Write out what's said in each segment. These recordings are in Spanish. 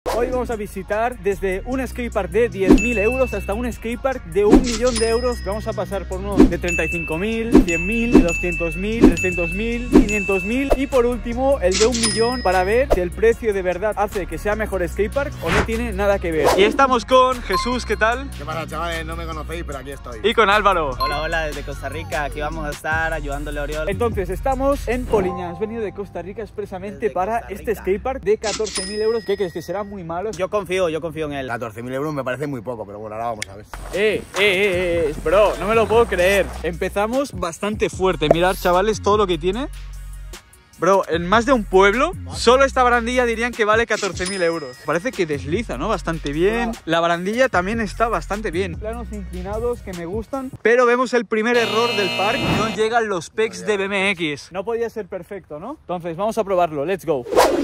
Hoy vamos a visitar desde un skatepark de 10.000 euros hasta un skatepark de 1.000.000 de euros. Vamos a pasar por uno de 35.000, 100.000, 200.000, 300.000, 500.000 y por último el de 1.000.000 para ver si el precio de verdad hace que sea mejor skatepark o no tiene nada que ver. Y estamos con Jesús, ¿qué tal? ¿Qué pasa, chavales? No me conocéis, pero aquí estoy. Y con Álvaro. Hola, hola, desde Costa Rica. Aquí vamos a estar ayudándole a Oriol. Entonces estamos en Poliña. Has venido de Costa Rica expresamente Desde para Costa este Rica. skatepark de 14.000 euros. ¿Qué crees? ¿Que será muy malo? Yo confío en él. 14.000 euros me parece muy poco, pero bueno, ahora vamos a ver. Bro, no me lo puedo creer. Empezamos bastante fuerte. Mirad, chavales, todo lo que tiene. Bro, en más de un pueblo, solo esta barandilla dirían que vale 14.000 euros. Parece que desliza, ¿no? Bastante bien. La barandilla también está bastante bien. Planos inclinados que me gustan. Pero vemos el primer error del park. No llegan los pecs de BMX. No podía ser perfecto, ¿no? Entonces, vamos a probarlo. Let's go.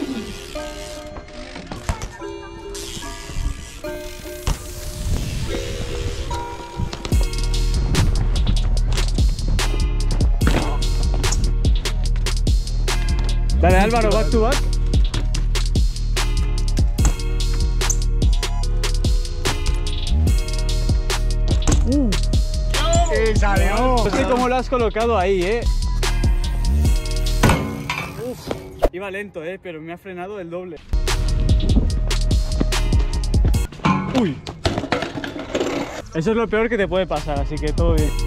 Dale, Álvaro, back to back. ¡Sí, salió! No sé cómo lo has colocado ahí, Uf, iba lento, pero me ha frenado el doble. Uy. Eso es lo peor que te puede pasar, así que todo bien.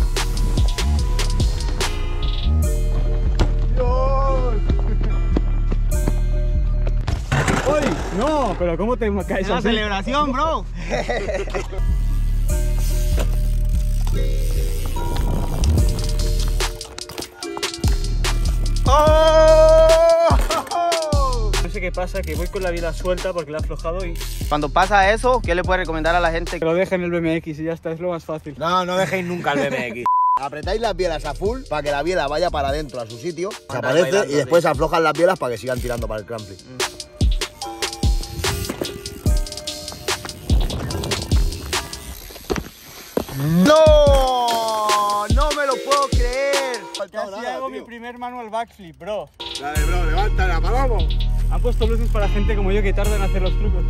¡Uy! No, pero ¿cómo te caes ¡Es la así? celebración, bro! No sé qué pasa, que voy con la biela suelta porque la he aflojado y Cuando pasa eso, ¿qué le puede recomendar a la gente? que lo dejen en el BMX y ya está, es lo más fácil. No, no dejéis nunca el BMX. Apretáis las bielas a full para que la biela vaya para adentro a su sitio, se aparece bailando, y después sí. aflojan las bielas para que sigan tirando para el cramplin. ¡No! ¡No me lo puedo creer! Casi hago mi primer manual backflip, bro. Dale, bro, levántala, vamos. Han puesto luces para gente como yo que tarda en hacer los trucos,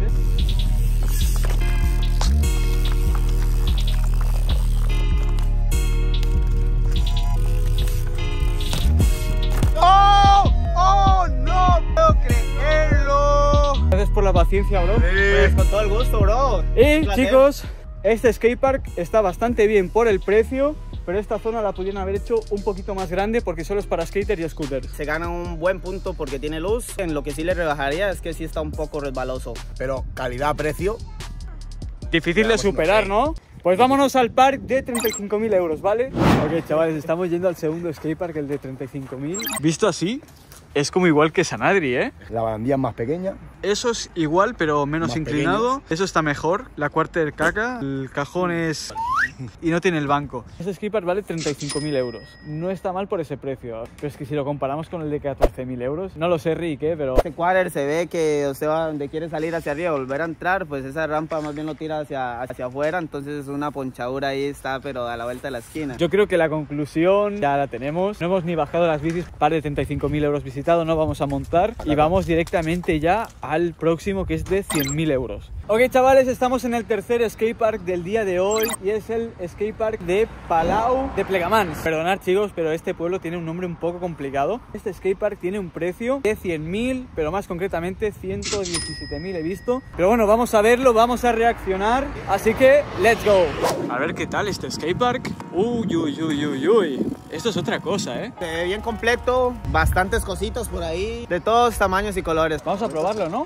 ¡Oh! ¡Oh! ¡No puedo creerlo! Gracias por la paciencia, bro. Pues con todo el gusto, bro. Y Un placer. chicos, este skatepark está bastante bien por el precio, pero esta zona la pudieron haber hecho un poquito más grande porque solo es para skater y scooters. Se gana un buen punto porque tiene luz. En lo que sí le rebajaría es que sí está un poco resbaloso. Pero calidad-precio. Difícil de Veamos, superar, ¿no? Pues vámonos al park de 35.000 euros, ¿vale? Ok, chavales, estamos yendo al segundo skatepark, el de 35.000. Visto así, es como igual que Sanadri, ¿eh? La barandilla es más pequeña. Eso es igual, pero menos Más inclinado. Eso está mejor. La quarter caca. El cajón es... y no tiene el banco. Ese skatepark vale 35.000 euros. No está mal por ese precio. Pero es que si lo comparamos con el de 14.000 euros, no lo sé, Rick, pero... Este quarter se ve que usted va donde quiere salir hacia arriba y volver a entrar, pues esa rampa más bien lo tira hacia afuera, entonces es una ponchadura ahí está, pero a la vuelta de la esquina. Yo creo que la conclusión ya la tenemos. No hemos ni bajado las bicis, par de 35.000 euros visitado, no vamos a montar. Y vamos directamente ya al próximo, que es de 100.000 euros. Ok, chavales, estamos en el tercer skatepark del día de hoy y es el skatepark de Palau de Plegamans. Perdonad, chicos, pero este pueblo tiene un nombre un poco complicado. Este skatepark tiene un precio de 100.000, pero más concretamente 117.000 he visto. Pero bueno, vamos a verlo, vamos a reaccionar, así que let's go. A ver qué tal este skatepark. Uy, uy, uy, uy, uy. Esto es otra cosa, ¿eh? Se ve bien completo, bastantes cositos por ahí, de todos tamaños y colores. Vamos a probarlo, ¿no?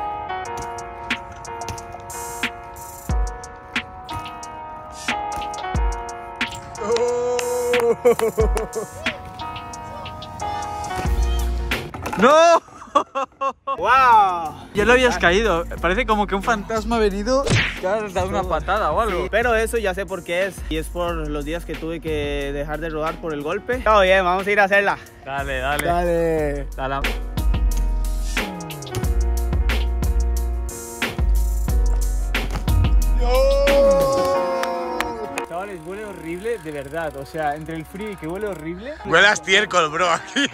¡No! ¡Wow! Ya lo habías caído. Parece como que un fantasma ha venido y ha dado una patada o algo. Sí, pero eso ya sé por qué es. Y es por los días que tuve que dejar de rodar por el golpe. Todo bien, vamos a ir a hacerla. Dale, dale. Dale. Dale. Chavales, huele horrible, de verdad. O sea, entre el frío y que huele horrible. Huele a estiércol, bro, aquí.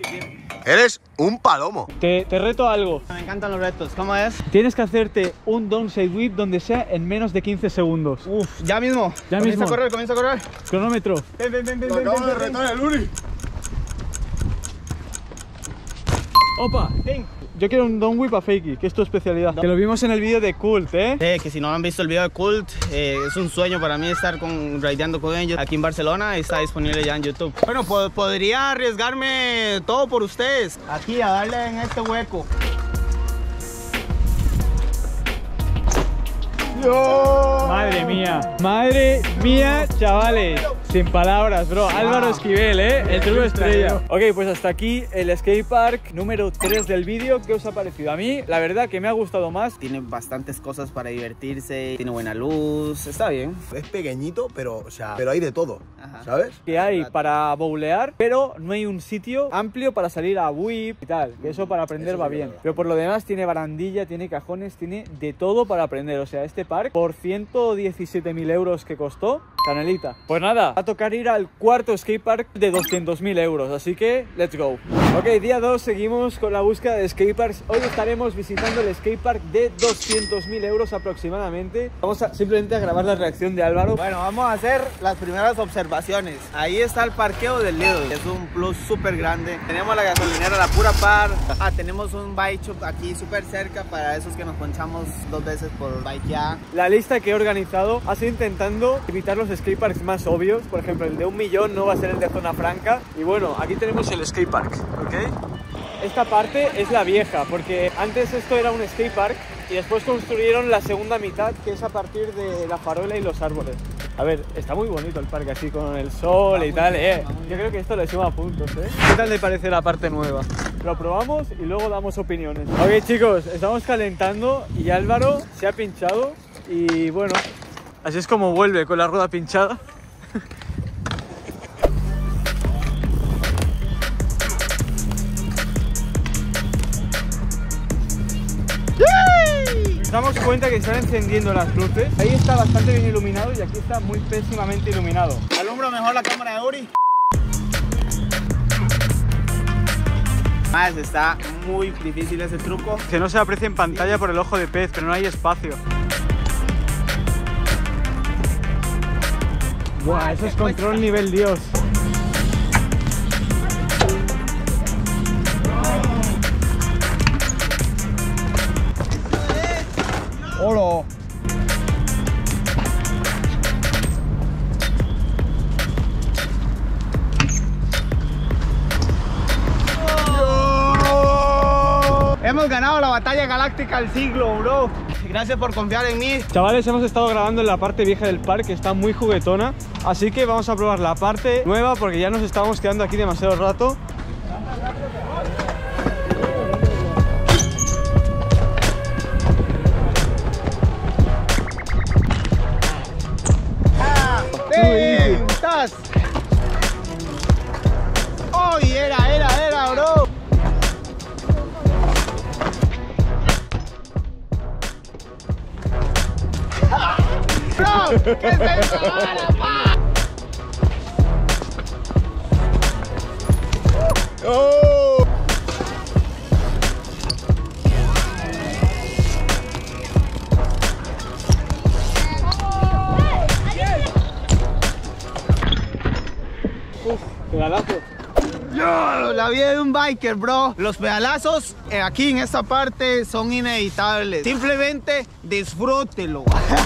Eres un palomo. Te reto a algo. Me encantan los retos. ¿Cómo es? Tienes que hacerte un downside whip donde sea en menos de 15 segundos. Uf, ya mismo. Ya Comienza mismo. a correr, comienza a correr. Cronómetro. Ven. Lo acabo de retar el Uri. Opa. Yo quiero un down whip a Fakey, que es tu especialidad. Que lo vimos en el vídeo de Cult, ¿eh? Que si no han visto el video de Cult, es un sueño para mí estar raideando con ellos aquí en Barcelona. Está disponible ya en YouTube. Bueno, podría arriesgarme todo por ustedes. Aquí, a darle en este hueco. Madre mía, chavales. Sin palabras, bro. Álvaro Esquivel, el truco estrella. Ok, pues hasta aquí el skatepark número 3 del vídeo. ¿Qué os ha parecido? A mí, la verdad que me ha gustado más. Tiene bastantes cosas para divertirse, tiene buena luz, está bien. Es pequeñito, pero hay de todo. Ajá. ¿Sabes? Que hay para bowlear, pero no hay un sitio amplio para salir a whip y tal. Que eso para aprender va bien. Pero por lo demás tiene barandilla, tiene cajones, tiene de todo para aprender. O sea, este park por 117.000 euros que costó, canelita. Pues nada, va a tocar ir al cuarto skatepark de 200.000 euros, así que let's go. Ok, día 2, seguimos con la búsqueda de skateparks. Hoy estaremos visitando el skatepark de 200.000 euros aproximadamente. Vamos simplemente a grabar la reacción de Álvaro. Bueno, vamos a hacer las primeras observaciones. Ahí está el parqueo del Lidl, es un plus súper grande. Tenemos la gasolinera La Pura Par. Tenemos un bike shop aquí súper cerca para esos que nos ponchamos 2 veces por bikear. La lista que he organizado ha sido intentando evitar los skateparks más obvios. Por ejemplo, el de 1 millón no va a ser el de Zona Franca. Y bueno, aquí tenemos el skatepark, ¿ok? Esta parte es la vieja, porque antes esto era un skatepark y después construyeron la segunda mitad, que es a partir de la farola y los árboles. A ver, está muy bonito el parque así con el sol y tal, Yo creo que esto le suma puntos, ¿Qué tal le parece la parte nueva? Lo probamos y luego damos opiniones. Ok, chicos, estamos calentando y Álvaro se ha pinchado y bueno, así es como vuelve con la rueda pinchada. Nos damos cuenta que están encendiendo las luces. Ahí está bastante bien iluminado y aquí está muy pésimamente iluminado. Alumbro mejor la cámara de Uri. Más, está muy difícil ese truco. Que no se aprecia en pantalla por el ojo de pez, pero no hay espacio. Buah, eso es control nivel Dios. ¡Hola! Hemos ganado la batalla galáctica del siglo, bro. Gracias por confiar en mí. Chavales, hemos estado grabando en la parte vieja del parque, está muy juguetona. Así que vamos a probar la parte nueva porque ya nos estábamos quedando aquí demasiado rato. ¡Estás! ¡Oh, era, bro! ¡No! ¿Qué es eso? ¡Oh! Pedalazo. La vida de un biker, bro. Los pedalazos aquí en esta parte son inevitables. Simplemente disfrútelo.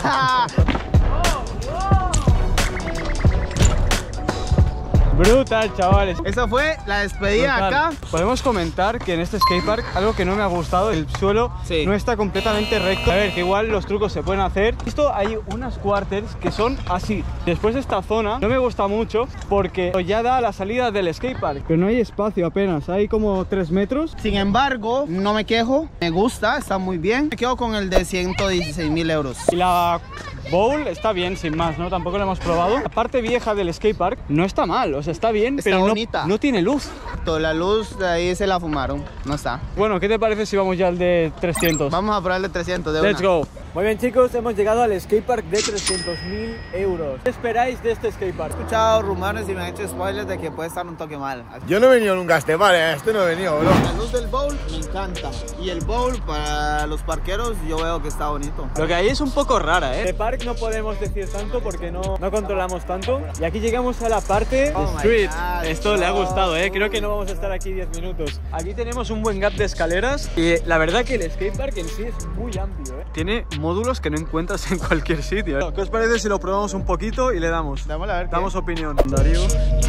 Brutal, chavales. Esa fue la despedida Brutal. acá. Podemos comentar que en este skatepark algo que no me ha gustado, el suelo Sí. no está completamente recto. A ver, que igual los trucos se pueden hacer. Esto hay unas quarters que son así. Después esta zona no me gusta mucho porque ya da la salida del skatepark, pero no hay espacio apenas, hay como 3 metros. Sin embargo, no me quejo. Me gusta, está muy bien. Me quedo con el de 116.000 euros. Y la bowl está bien, sin más, ¿no? Tampoco la hemos probado. La parte vieja del skatepark no está mal, o sea, está bien, Está pero bonita. no tiene luz. Toda la luz de ahí se la fumaron. No está. Bueno, ¿qué te parece si vamos ya al de 300? Vamos a probarle 300 de Let's una. go. Muy bien, chicos, hemos llegado al skatepark de 300.000 euros. ¿Qué esperáis de este skatepark? He escuchado rumores y me han hecho spoilers de que puede estar un toque mal. Yo no he venido nunca a este bar, este no he venido, bro. La luz del bowl me encanta. Y el bowl para los parqueros yo veo que está bonito. Lo que hay es un poco rara, ¿eh? De park no podemos decir tanto porque no controlamos tanto. Y aquí llegamos a la parte de street. Esto le ha gustado, ¿eh? Creo que no vamos a estar aquí 10 minutos. Aquí tenemos un buen gap de escaleras y la verdad que el skatepark en sí es muy amplio, ¿eh? Tiene módulos que no encuentras en cualquier sitio, ¿eh? ¿Qué os parece si lo probamos un poquito y le damos? Dámosle a ver. Damos opinión. Darío.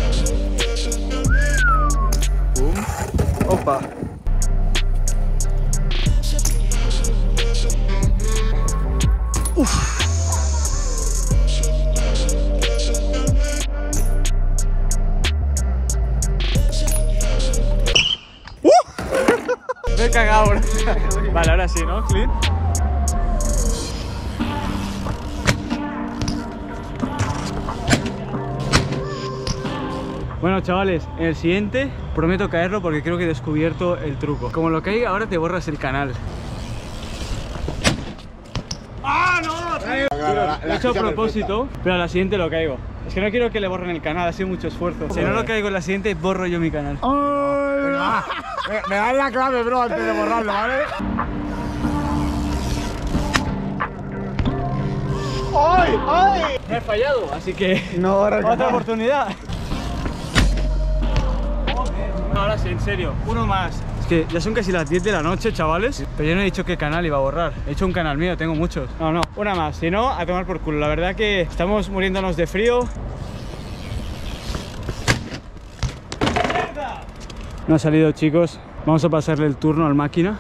Pum. Opa. Uf. Me he cagado, bro. Vale, ahora sí, ¿no? Clean. Bueno, chavales, en el siguiente prometo caerlo porque creo que he descubierto el truco. Como lo caiga ahora te borras el canal. ¡Ah, no! Lo he hecho a propósito, pero a la siguiente lo caigo. Es que no quiero que le borren el canal, ha sido mucho esfuerzo. Si no lo caigo en la siguiente, borro yo mi canal. Me das la clave, bro, antes de borrarlo, ¿vale? ¡Ay! ¡Ay! Me he fallado, así que No, otra oportunidad. Ahora sí, en serio, uno más. Es que ya son casi las 10 de la noche, chavales. Pero yo no he dicho qué canal iba a borrar. He hecho un canal mío, tengo muchos. No, una más, si no, a tomar por culo. La verdad que estamos muriéndonos de frío. No ha salido, chicos. Vamos a pasarle el turno al máquina.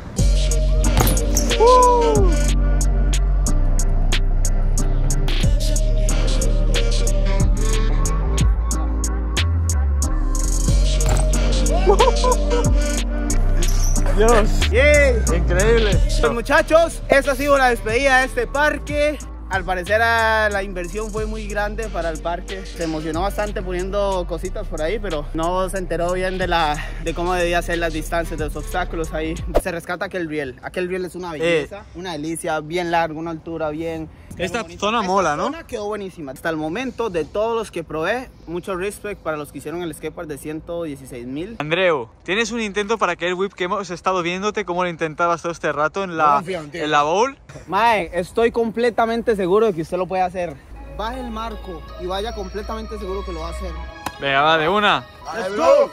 Dios, ¡Yay! increíble. Pues muchachos, esta ha sido la despedida de este parque. Al parecer la inversión fue muy grande para el parque. Se emocionó bastante poniendo cositas por ahí, pero no se enteró bien de cómo debía ser las distancias de los obstáculos ahí. Se rescata aquel riel. Aquel riel es una belleza, una delicia, bien largo, una altura bien... Esta zona mola, ¿no? Esta zona quedó buenísima. Hasta el momento, de todos los que probé, mucho respect para los que hicieron el skatepark de 116.000. Andreu, tienes un intento para caer whip que hemos estado viéndote cómo lo intentabas todo este rato en la bowl. Mae, estoy completamente seguro de que usted lo puede hacer. Baje el marco y vaya completamente seguro que lo va a hacer. Venga, va, de una. ¡Let's go!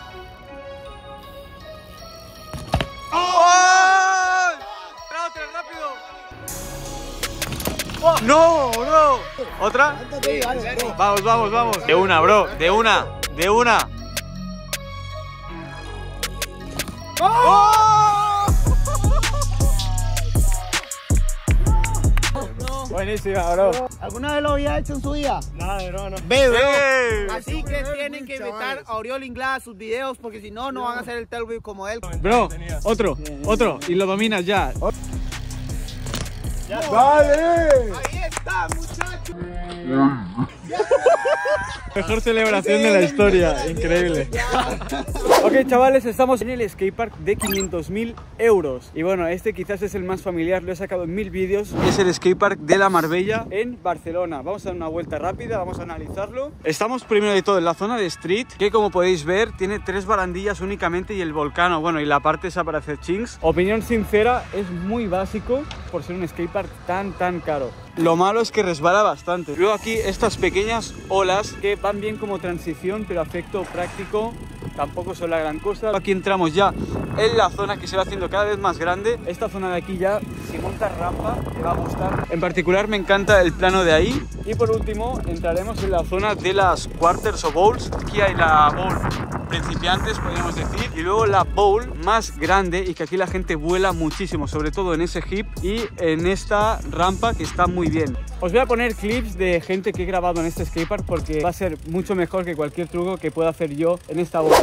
¡Oh! ¡Rápido, rápido! ¡No, bro! ¿Otra? Vamos, vamos, vamos. De una, bro, de una, de una. ¡Oh! Buenísima, bro. ¿Alguna vez lo había hecho en su vida? Nada, no. Ve, bro. ¡Ey! Así que tienen que invitar a Oriol Inglada a sus videos porque si no, no van a hacer el tail whip como él. Bro, otro. Y lo dominas ya. ¡Vale! Ahí está, muchachos. Mejor celebración de la historia, increíble. Ok, chavales, estamos en el skatepark de 500.000 euros. Y bueno, este quizás es el más familiar, lo he sacado en 1000 vídeos. Es el skatepark de la Marbella en Barcelona. Vamos a dar una vuelta rápida, vamos a analizarlo. Estamos primero de todo en la zona de street, que como podéis ver, tiene 3 barandillas únicamente y el volcán, bueno, y la parte esa para hacer chinks. Opinión sincera, es muy básico por ser un skatepark tan caro. Lo malo es que resbala bastante. Luego aquí estas pequeñas olas que van bien como transición, pero a efecto práctico tampoco son la gran cosa. Aquí entramos ya en la zona que se va haciendo cada vez más grande. Esta zona de aquí ya, si montas rampa, te va a gustar. En particular me encanta el plano de ahí. Y por último entraremos en la zona de las quarters o bowls. Aquí hay la bowl principiantes, podríamos decir, y luego la bowl más grande y que aquí la gente vuela muchísimo, sobre todo en ese hip y en esta rampa que está muy bien. Os voy a poner clips de gente que he grabado en este skatepark porque va a ser mucho mejor que cualquier truco que pueda hacer yo en esta bowl.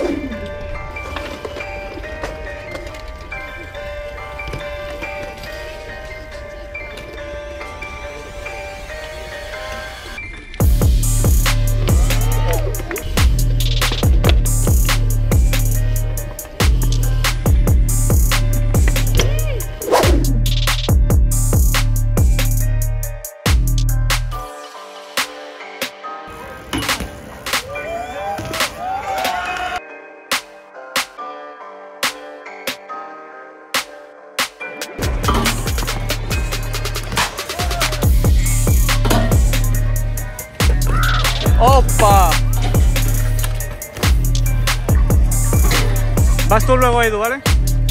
tú luego, Edu, ¿vale?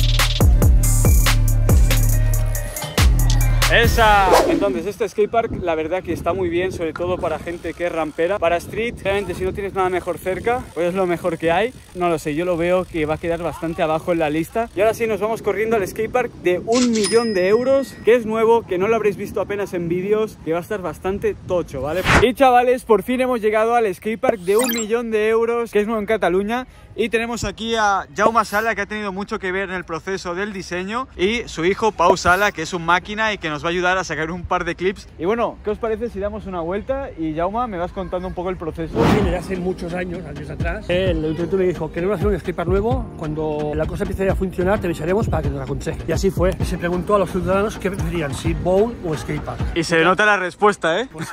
¡Esa! Entonces, este skatepark la verdad que está muy bien, sobre todo para gente que es rampera. Para street, realmente si no tienes nada mejor cerca, pues es lo mejor que hay. No lo sé, yo lo veo que va a quedar bastante abajo en la lista. Y ahora sí, nos vamos corriendo al skatepark de 1 millón de euros, que es nuevo, que no lo habréis visto apenas en vídeos, que va a estar bastante tocho, ¿vale? Y chavales, por fin hemos llegado al skatepark de 1 millón de euros, que es nuevo en Cataluña. Y tenemos aquí a Jaume Sala, que ha tenido mucho que ver en el proceso del diseño, y su hijo Pau Sala, que es un máquina y que nos va a ayudar a sacar un par de clips. Y bueno, ¿qué os parece si damos una vuelta? Y Jaume, me vas contando un poco el proceso. Viene hace muchos años atrás. El ayuntamiento me dijo, queremos hacer un skatepark nuevo, cuando la cosa empiece a funcionar te avisaremos para que nos aconseje. Y así fue. Se preguntó a los ciudadanos qué preferían, si bowl o skatepark. Y se nota la respuesta, ¿eh? Pues sí,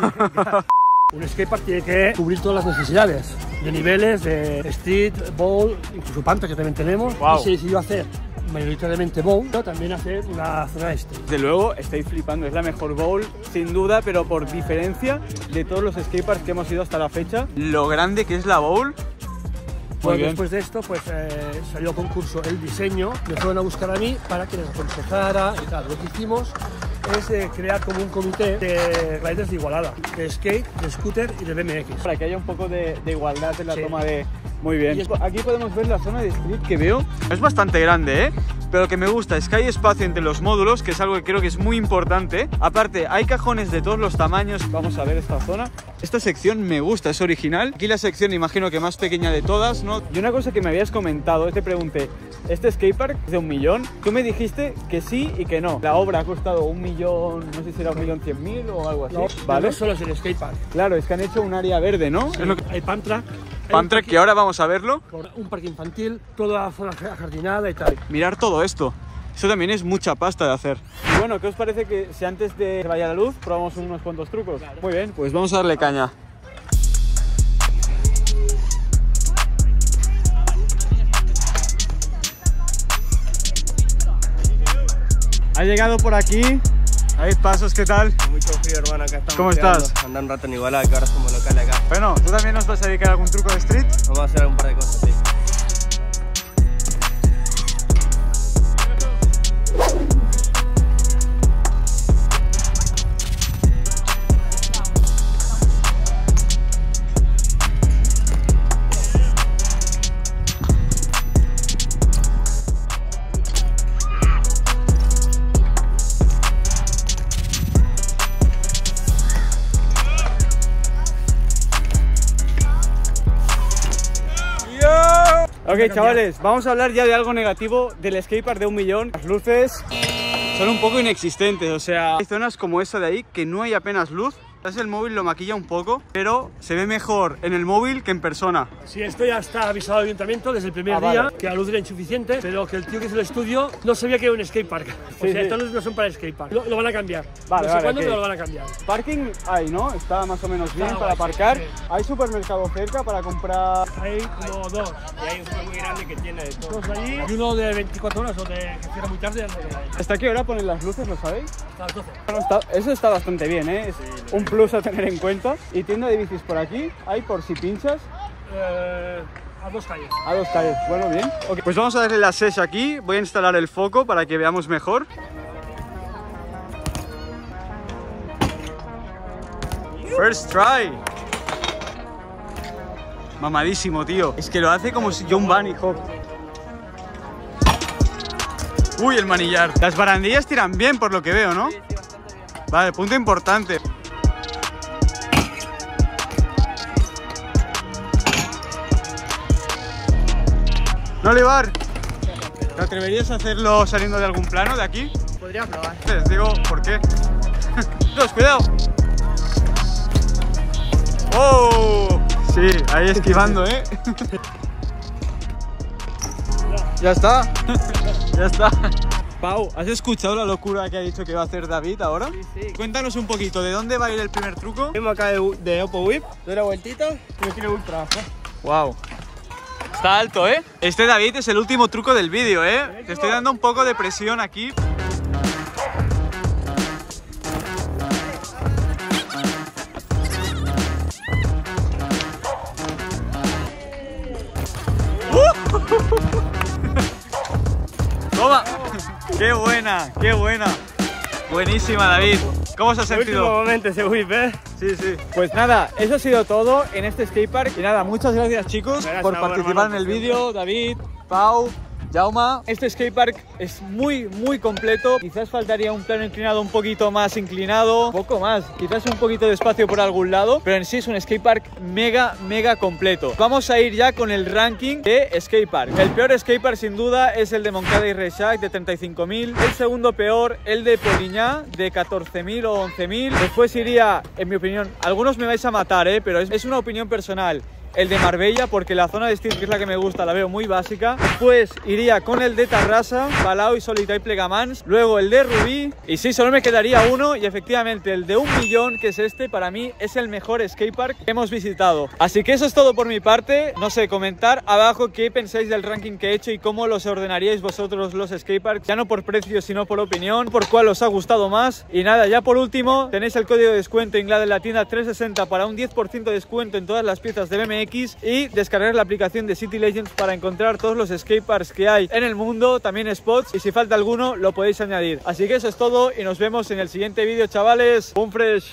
un skatepark tiene que cubrir todas las necesidades de niveles, de street, bowl, incluso panta que también tenemos. Wow. Y se decidió hacer mayoritariamente bowl, pero también hacer una zona street. Desde luego, estáis flipando, es la mejor bowl, sin duda, pero por diferencia de todos los skateparks que hemos ido hasta la fecha. Lo grande que es la bowl. Bueno, después de esto, pues salió a concurso el diseño, me fueron a buscar a mí para que les aconsejara y tal. Lo que hicimos es crear como un comité de riders de Igualada, de skate, de scooter y de BMX. Para que haya un poco de igualdad en la Sí. toma de... Muy bien. Aquí podemos ver la zona de street que veo. Es bastante grande, ¿eh? Pero lo que me gusta es que hay espacio entre los módulos, que es algo que creo que es muy importante. Aparte, hay cajones de todos los tamaños. Vamos a ver esta zona. Esta sección me gusta, es original. Aquí la sección, imagino que más pequeña de todas, ¿no? Y una cosa que me habías comentado, te pregunté, ¿este skatepark es de 1 millón? Tú me dijiste que sí y que no. La obra ha costado 1 millón, no sé si era 1.100.000 o algo así. No, ¿vale? no solo es el skatepark. Claro, es que han hecho un área verde, ¿no? Sí, Es lo que... hay pump track. Pump track, que ahora vamos a verlo. Un parque infantil, toda la zona jardinada y tal. Mirar todo esto. Eso también es mucha pasta de hacer. Y bueno, ¿qué os parece que si antes de que vaya la luz probamos unos cuantos trucos? Claro. Muy bien, pues vamos a darle caña. Ha llegado por aquí. Hay pasos, ¿qué tal? Mucho frío, hermano, acá estamos. ¿Cómo estás? Andando un rato en Igualada, que ahora somos locales acá. Bueno, ¿tú también nos vas a dedicar a algún truco de street? Vamos a hacer un par de cosas, sí. Ok, chavales, vamos a hablar ya de algo negativo del skatepark de 1 millón. Las luces son un poco inexistentes, o sea, hay zonas como esa de ahí que no hay apenas luz. El móvil lo maquilla un poco, pero se ve mejor en el móvil que en persona. Sí, esto ya está avisado al ayuntamiento desde el primer Vale. día, que la luz era insuficiente, pero que el tío que hizo el estudio no sabía que era un skatepark. O Sí, sea, sí. estas luces no son para el skatepark. Lo van a cambiar. Vale, no sé vale, cuándo, ok. pero lo van a cambiar. Parking hay, ¿no? Está más o menos bien Está para guay, sí, aparcar. sí. Hay supermercado cerca para comprar. Hay como dos. Y hay un juego muy grande que tiene de todo. Dos allí y uno de 24 horas o de que cierra muy tarde. ¿Hasta qué hora ponen las luces, lo sabéis? Hasta las 12. Bueno, eso está bastante bien, ¿eh? Es un plus a tener en cuenta. Y tienda de bicis por aquí, hay por si pinchas. A 2 calles. A 2 calles, bueno, bien. Okay. Pues vamos a darle la SES aquí, voy a instalar el foco para que veamos mejor. First try. Mamadísimo, tío. Es que lo hace como si John Bunny Hop. Uy, el manillar. Las barandillas tiran bien por lo que veo, ¿no? Sí, bastante bien. Vale, punto importante. No, Olivar, ¿te atreverías a hacerlo saliendo de algún plano de aquí? Podría probar. Les digo, ¿por qué? ¡Dos, cuidado! ¡Oh! Sí, ahí esquivando, ¿eh? Ya está. Ya está. Pau, ¿has escuchado la locura que ha dicho que va a hacer David ahora? Sí, sí. Cuéntanos un poquito, ¿de dónde va a ir el primer truco? Venimos acá de Oppo Whip, doy la vueltita y me tiene ultra abajo. Wow. Está alto, ¿eh? Este, David, es el último truco del vídeo, ¿eh? Te estoy dando un poco de presión aquí. Toma. Qué buena, qué buena. Buenísima, David. ¿Cómo se ha sentido? Último momento ese whip, ¿eh? Sí, sí. Pues nada, eso ha sido todo en este skatepark. Y nada, muchas gracias, chicos, por participar en el vídeo. David, Pau, Jaume. Este skatepark es muy completo. Quizás faltaría un plano inclinado un poquito más inclinado, un poco más, quizás un poquito de espacio por algún lado, pero en sí es un skatepark mega completo. Vamos a ir ya con el ranking de skatepark. El peor skatepark sin duda es el de Moncada y Reixac de 35.000. El segundo peor, el de Poliñá de 14.000 o 11.000. Después iría, en mi opinión, algunos me vais a matar, pero es una opinión personal, el de Marbella, porque la zona de Steel, que es la que me gusta, la veo muy básica. Después iría con el de Tarrasa, Palau y Solita y Plegamans. Luego el de Rubí. Y sí, solo me quedaría uno. Y efectivamente el de 1 millón, que es este, para mí es el mejor skatepark que hemos visitado. Así que eso es todo por mi parte. No sé, comentar abajo qué pensáis del ranking que he hecho y cómo los ordenaríais vosotros los skateparks. Ya no por precio, sino por opinión, por cuál os ha gustado más. Y nada, ya por último, tenéis el código de descuento Inglada en la tienda 360 para un 10% de descuento en todas las piezas de BMX. Y descargar la aplicación de City Legends para encontrar todos los skateparks que hay en el mundo, también spots, y si falta alguno lo podéis añadir. Así que eso es todo y nos vemos en el siguiente vídeo, chavales. ¡Boom fresh!